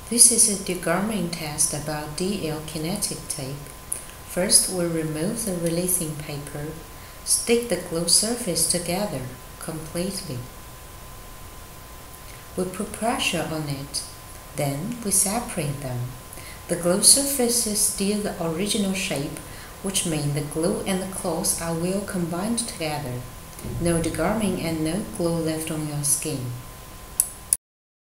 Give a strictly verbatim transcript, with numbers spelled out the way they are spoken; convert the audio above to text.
This is a deguming test about D L kinetic tape. First, we remove the releasing paper, stick the glue surface together completely. We put pressure on it, then we separate them. The glue surface is still the original shape, which means the glue and the cloth are well combined together. No deguming and no glue left on your skin.